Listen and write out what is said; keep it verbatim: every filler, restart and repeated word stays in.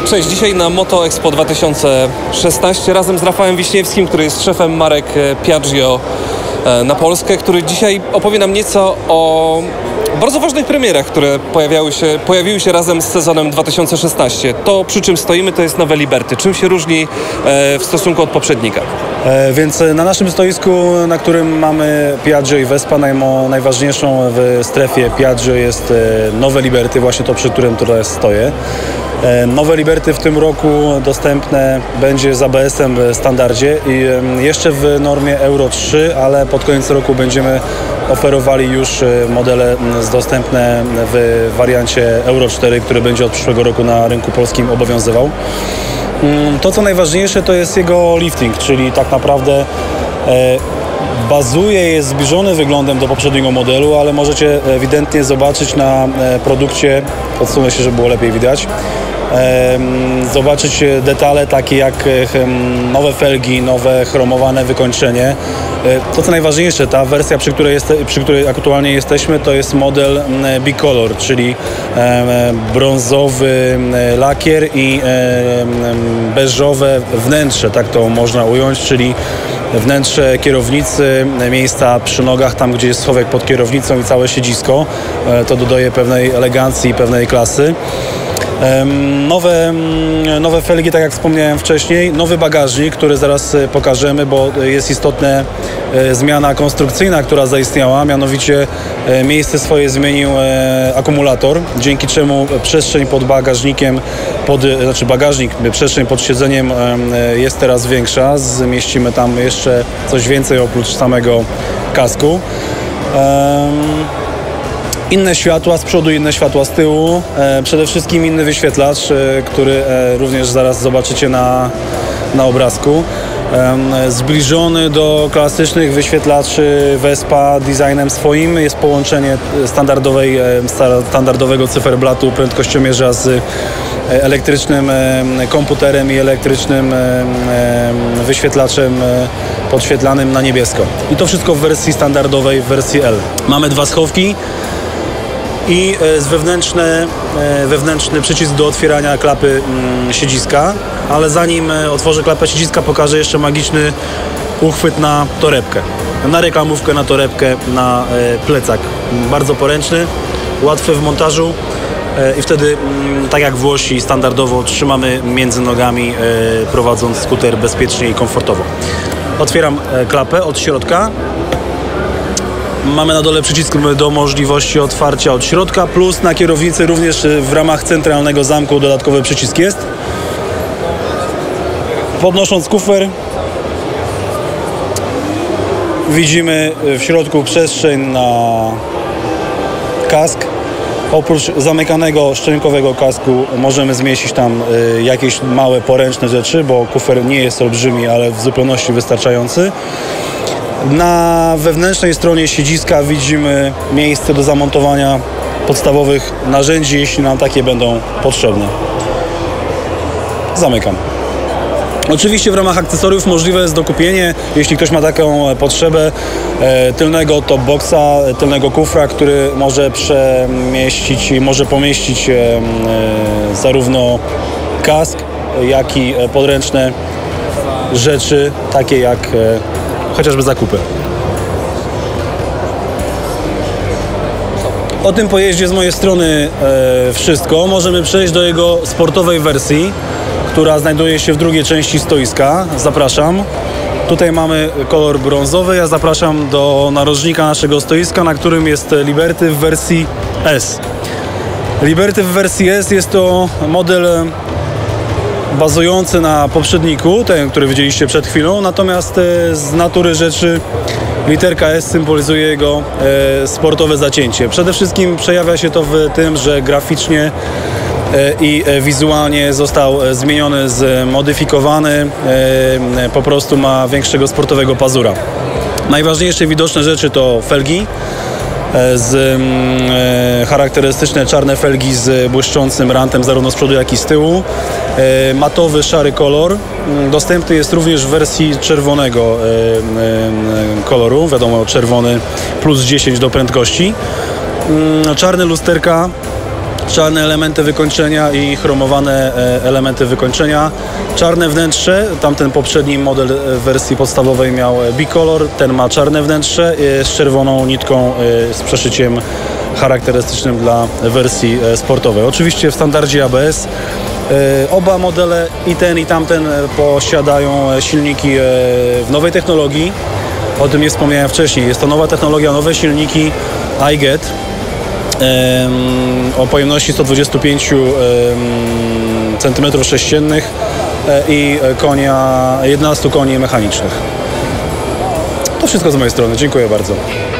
Cześć, dzisiaj na Moto Expo dwa tysiące szesnaście razem z Rafałem Wiśniewskim, który jest szefem marek Piaggio na Polskę, który dzisiaj opowie nam nieco o bardzo ważnych premierach, które pojawiały się, pojawiły się razem z sezonem dwa tysiące szesnastym. To, przy czym stoimy, to jest nowe Liberty. Czym się różni w stosunku od poprzednika? E, więc na naszym stoisku, na którym mamy Piaggio i Vespa, najmo, najważniejszą w strefie Piaggio jest nowe Liberty, właśnie to, przy którym tutaj stoję. E, nowe Liberty w tym roku dostępne będzie z A B S-em w standardzie i e, jeszcze w normie Euro trzy, ale pod koniec roku będziemy oferowali już modele dostępne w wariancie Euro cztery, który będzie od przyszłego roku na rynku polskim obowiązywał. To, co najważniejsze, to jest jego lifting, czyli tak naprawdę e, bazuje, jest zbliżony wyglądem do poprzedniego modelu, ale możecie ewidentnie zobaczyć na produkcie, odsunę się, żeby było lepiej widać, e, zobaczyć detale takie jak nowe felgi, nowe chromowane wykończenie. To, co najważniejsze, ta wersja, przy której, jest, przy której aktualnie jesteśmy, to jest model Bicolor, czyli brązowy lakier i beżowe wnętrze, tak to można ująć, czyli wnętrze kierownicy, miejsca przy nogach, tam gdzie jest schowek pod kierownicą i całe siedzisko. To dodaje pewnej elegancji i pewnej klasy. Nowe, nowe felgi, tak jak wspomniałem wcześniej, nowy bagażnik, który zaraz pokażemy, bo jest istotna zmiana konstrukcyjna, która zaistniała, mianowicie miejsce swoje zmienił akumulator, dzięki czemu przestrzeń pod bagażnikiem, pod, znaczy bagażnik, przestrzeń pod siedzeniem jest teraz większa, zmieścimy tam jeszcze coś więcej oprócz samego kasku. Inne światła z przodu, inne światła z tyłu, e, przede wszystkim inny wyświetlacz, e, który e, również zaraz zobaczycie na, na obrazku. E, zbliżony do klasycznych wyświetlaczy Vespa designem swoim jest połączenie standardowej, e, standardowego cyferblatu prędkościomierza z elektrycznym e, komputerem i elektrycznym e, e, wyświetlaczem e, podświetlanym na niebiesko. I to wszystko w wersji standardowej, w wersji L. Mamy dwa schowki i wewnętrzny, wewnętrzny przycisk do otwierania klapy siedziska, ale zanim otworzę klapę siedziska, pokażę jeszcze magiczny uchwyt na torebkę, na reklamówkę, na torebkę, na plecak. Bardzo poręczny, łatwy w montażu i wtedy, tak jak Włosi, standardowo trzymamy między nogami, prowadząc skuter bezpiecznie i komfortowo. Otwieram klapę od środka. Mamy na dole przycisk do możliwości otwarcia od środka, plus na kierownicy również w ramach centralnego zamku dodatkowy przycisk jest. Podnosząc kufer, widzimy w środku przestrzeń na kask. Oprócz zamykanego szczelinkowego kasku możemy zmieścić tam jakieś małe poręczne rzeczy, bo kufer nie jest olbrzymi, ale w zupełności wystarczający. Na wewnętrznej stronie siedziska widzimy miejsce do zamontowania podstawowych narzędzi, jeśli nam takie będą potrzebne. Zamykam. Oczywiście w ramach akcesoriów możliwe jest dokupienie, jeśli ktoś ma taką potrzebę, tylnego top boxa, tylnego kufra, który może przemieścić i może pomieścić zarówno kask, jak i podręczne rzeczy, takie jak chociażby zakupy. O tym pojeździe z mojej strony e, wszystko. Możemy przejść do jego sportowej wersji, która znajduje się w drugiej części stoiska. Zapraszam. Tutaj mamy kolor brązowy. Ja zapraszam do narożnika naszego stoiska, na którym jest Liberty w wersji S. Liberty w wersji S jest to model bazujący na poprzedniku, ten, który widzieliście przed chwilą, natomiast z natury rzeczy literka S symbolizuje jego e, sportowe zacięcie. Przede wszystkim przejawia się to w tym, że graficznie e, i wizualnie został zmieniony, zmodyfikowany, e, po prostu ma większego sportowego pazura. Najważniejsze widoczne rzeczy to felgi, z e, charakterystyczne czarne felgi z błyszczącym rantem zarówno z przodu, jak i z tyłu. E, matowy, szary kolor. Dostępny jest również w wersji czerwonego e, e, koloru. Wiadomo, czerwony plus dziesięć do prędkości. E, czarne lusterka czarne elementy wykończenia i chromowane elementy wykończenia. Czarne wnętrze, tamten poprzedni model w wersji podstawowej miał bicolor, ten ma czarne wnętrze z czerwoną nitką z przeszyciem charakterystycznym dla wersji sportowej. Oczywiście w standardzie A B S. Oba modele, i ten i tamten, posiadają silniki w nowej technologii. O tym nie wspomniałem wcześniej. Jest to nowa technologia, nowe silniki iGet o pojemności sto dwadzieścia pięć centymetrów sześciennych i konia, jedenastu koni mechanicznych. To wszystko z mojej strony. Dziękuję bardzo.